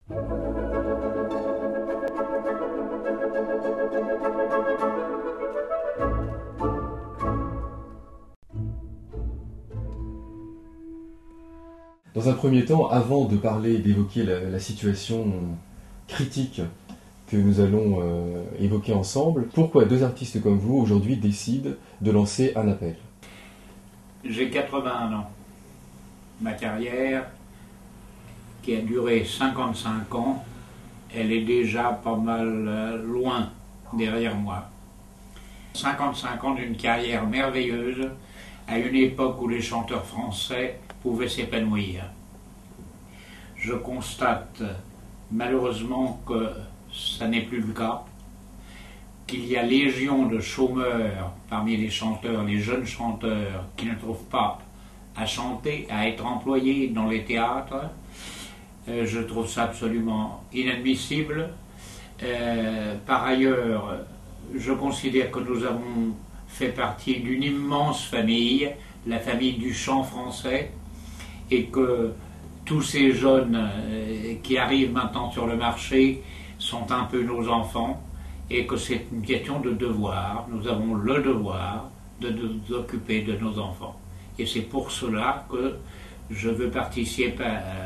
Dans un premier temps, avant de parler et d'évoquer la situation critique que nous allons évoquer ensemble, pourquoi deux artistes comme vous aujourd'hui décident de lancer un appel? J'ai 81 ans. Ma carrière, qui a duré 55 ans, elle est déjà pas mal loin derrière moi. 55 ans d'une carrière merveilleuse, à une époque où les chanteurs français pouvaient s'épanouir. Je constate malheureusement que ça n'est plus le cas, qu'il y a légion de chômeurs parmi les chanteurs, les jeunes chanteurs qui ne trouvent pas à chanter, à être employés dans les théâtres. Je trouve ça absolument inadmissible. Par ailleurs, je considère que nous avons fait partie d'une immense famille, la famille du chant français, et que tous ces jeunes qui arrivent maintenant sur le marché sont un peu nos enfants, et que c'est une question de devoir. Nous avons le devoir de nous occuper de nos enfants. Et c'est pour cela que je veux participer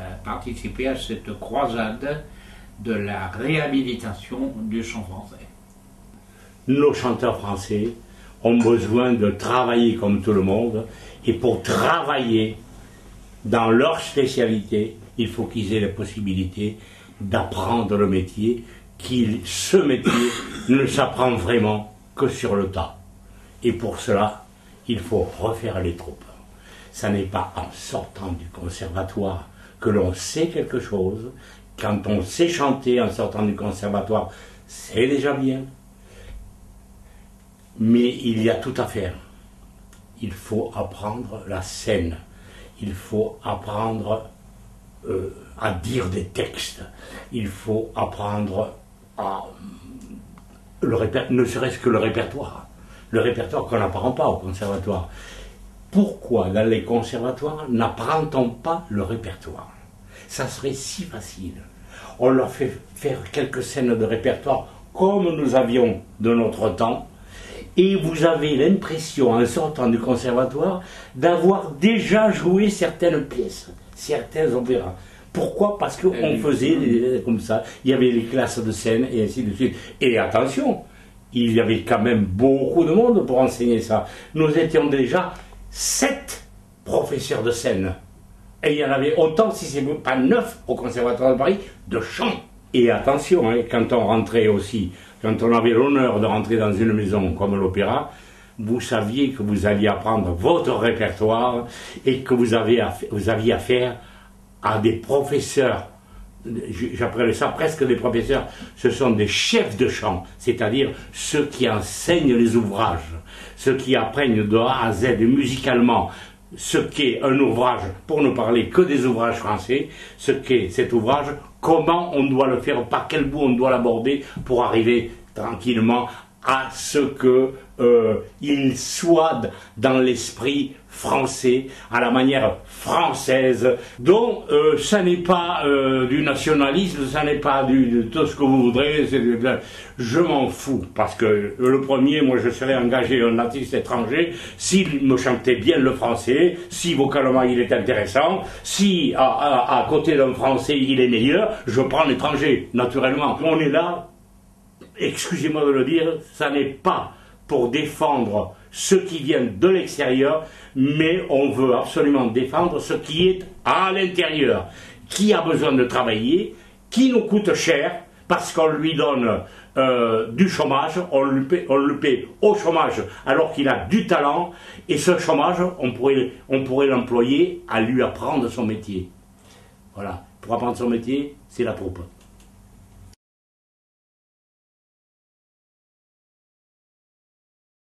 à cette croisade de la réhabilitation du chant français. Nos chanteurs français ont besoin de travailler comme tout le monde, et pour travailler dans leur spécialité, il faut qu'ils aient la possibilité d'apprendre le métier, ce métier ne s'apprend vraiment que sur le tas. Et pour cela, il faut refaire les troupes. Ça n'est pas en sortant du conservatoire que l'on sait quelque chose. Quand on sait chanter en sortant du conservatoire, c'est déjà bien. Mais il y a tout à faire. Il faut apprendre la scène. Il faut apprendre à dire des textes. Il faut apprendre ne serait-ce que le répertoire. Le répertoire qu'on n'apprend pas au conservatoire. Pourquoi dans les conservatoires n'apprend-on pas le répertoire? Ça serait si facile. On leur fait faire quelques scènes de répertoire comme nous avions de notre temps, et vous avez l'impression, en sortant du conservatoire, d'avoir déjà joué certaines pièces, certains opéras. Pourquoi? Parce qu'on faisait comme ça. Il y avait les classes de scène et ainsi de suite. Et attention, il y avait quand même beaucoup de monde pour enseigner ça. Nous étions déjà 7 professeurs de scène. Et il y en avait autant, si ce n'est pas 9, au Conservatoire de Paris, de chant. Et attention, hein, quand on rentrait aussi, quand on avait l'honneur de rentrer dans une maison comme l'opéra, vous saviez que vous alliez apprendre votre répertoire et que vous aviez affaire à des professeurs. J'appelais ça presque des professeurs. Ce sont des chefs de chant, c'est-à-dire ceux qui enseignent les ouvrages, ceux qui apprennent de A à Z musicalement ce qu'est un ouvrage, pour ne parler que des ouvrages français, ce qu'est cet ouvrage, comment on doit le faire, par quel bout on doit l'aborder pour arriver tranquillement à ce qu'il soit dans l'esprit français, à la manière française. Donc, ça n'est pas du nationalisme, ça n'est pas de tout ce que vous voudrez. Je m'en fous, parce que le premier, moi je serais engagé un artiste étranger s'il me chantait bien le français, si vocalement il est intéressant, si à côté d'un français il est meilleur, je prends l'étranger, naturellement. On est là, excusez-moi de le dire, ça n'est pas pour défendre ceux qui viennent de l'extérieur, mais on veut absolument défendre ce qui est à l'intérieur, qui a besoin de travailler, qui nous coûte cher, parce qu'on lui donne du chômage, on le paie au chômage alors qu'il a du talent, et ce chômage, on pourrait l'employer à lui apprendre son métier. Voilà, pour apprendre son métier, c'est la troupe.